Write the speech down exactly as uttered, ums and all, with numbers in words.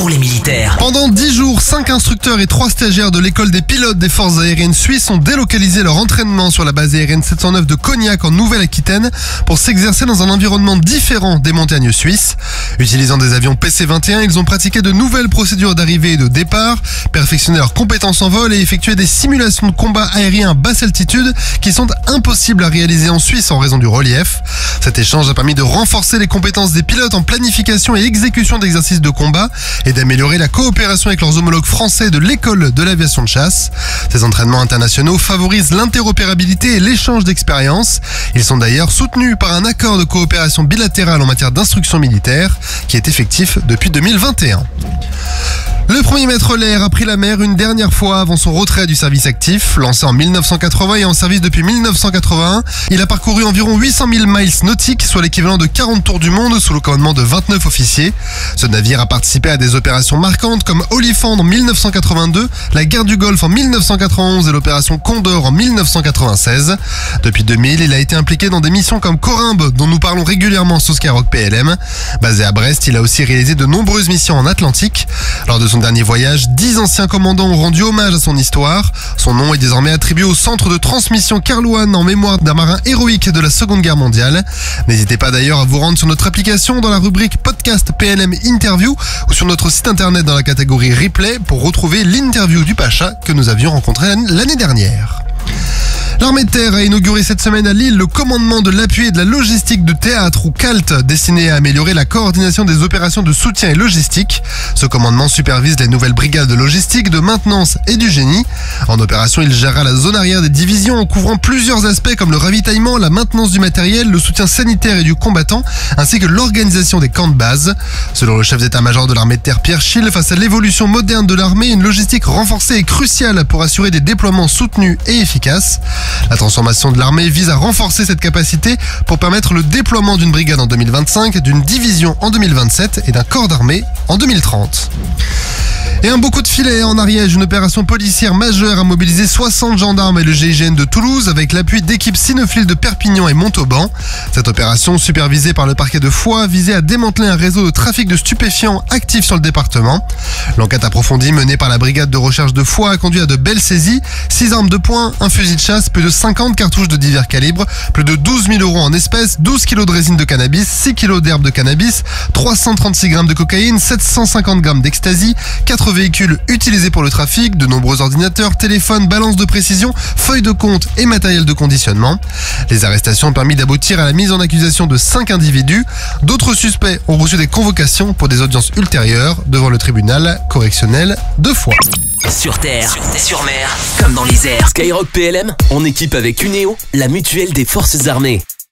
pour les militaires. Pendant dix jours, cinq instructeurs et trois stagiaires de l'école des pilotes des forces aériennes suisses ont délocalisé leur entraînement sur la base aérienne sept cent neuf de Cognac en Nouvelle-Aquitaine pour s'exercer dans un environnement différent des montagnes suisses. Utilisant des avions P C vingt et un, ils ont pratiqué de nouvelles procédures d'arrivée et de départ, perfectionné leurs compétences en vol et effectué des simulations de combat aérien à basse altitude qui sont impossibles à réaliser en Suisse en raison du relief. Cet échange a permis de renforcer les compétences des pilotes en planification et exécution d'exercices de combat et d'améliorer la coopération avec leurs homologues français de l'école de l'aviation de chasse. Ces entraînements internationaux favorisent l'interopérabilité et l'échange d'expériences. Ils sont d'ailleurs soutenus par un accord de coopération bilatérale en matière d'instruction militaire qui est effectif depuis deux mille vingt et un. Le premier maître Lair a pris la mer une dernière fois avant son retrait du service actif. Lancé en mille neuf cent quatre-vingts et en service depuis mille neuf cent quatre-vingt-un, il a parcouru environ huit cent mille miles nautiques, soit l'équivalent de quarante tours du monde sous le commandement de vingt-neuf officiers. Ce navire a participé à des opérations marquantes comme Olifant en mille neuf cent quatre-vingt-deux, la guerre du Golfe en mille neuf cent quatre-vingt-onze et l'opération Condor en mille neuf cent quatre-vingt-seize. Depuis deux mille, il a été impliqué dans des missions comme Corymbe, dont nous parlons régulièrement sur Skyrock P L M. Basé à Brest, il a aussi réalisé de nombreuses missions en Atlantique. Lors de son dernier voyage, dix anciens commandants ont rendu hommage à son histoire. Son nom est désormais attribué au centre de transmission Carlouane en mémoire d'un marin héroïque de la Seconde Guerre mondiale. N'hésitez pas d'ailleurs à vous rendre sur notre application dans la rubrique Podcast P L M Interview ou sur notre site internet dans la catégorie Replay pour retrouver l'interview du Pacha que nous avions rencontré l'année dernière. L'armée de terre a inauguré cette semaine à Lille le commandement de l'appui et de la logistique de théâtre ou C A L T, destiné à améliorer la coordination des opérations de soutien et logistique. Ce commandement supervise les nouvelles brigades de logistique, de maintenance et du génie. En opération, il gérera la zone arrière des divisions en couvrant plusieurs aspects comme le ravitaillement, la maintenance du matériel, le soutien sanitaire et du combattant, ainsi que l'organisation des camps de base. Selon le chef d'état-major de l'armée de terre Pierre Schill, face à l'évolution moderne de l'armée, une logistique renforcée est cruciale pour assurer des déploiements soutenus et efficaces. La transformation de l'armée vise à renforcer cette capacité pour permettre le déploiement d'une brigade en deux mille vingt-cinq, d'une division en deux mille vingt-sept et d'un corps d'armée en deux mille trente. Et un beau coup de filet en Ariège, une opération policière majeure a mobilisé soixante gendarmes et le G I G N de Toulouse avec l'appui d'équipes cynophiles de Perpignan et Montauban. Cette opération, supervisée par le parquet de Foix, visait à démanteler un réseau de trafic de stupéfiants actif sur le département. L'enquête approfondie menée par la brigade de recherche de Foix a conduit à de belles saisies, six armes de poing, un fusil de chasse, plus de cinquante cartouches de divers calibres, plus de douze mille euros en espèces, douze kilos de résine de cannabis, six kilos d'herbe de cannabis, trois cent trente-six grammes de cocaïne, sept cent cinquante grammes d'ecstasy, quatre véhicules utilisés pour le trafic, de nombreux ordinateurs, téléphones, balances de précision, feuilles de compte et matériel de conditionnement. Les arrestations ont permis d'aboutir à la mise en accusation de cinq individus. D'autres suspects ont reçu des convocations pour des audiences ultérieures devant le tribunal correctionnel de Foix. Sur terre, sur, terre, sur mer, comme dans les airs. Skyrock P L M, en équipe avec Uneo, la mutuelle des forces armées.